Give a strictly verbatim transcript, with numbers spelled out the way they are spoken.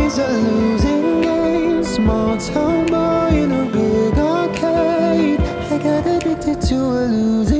is a losing game. Small town boy in a big arcade. I got addicted to a losing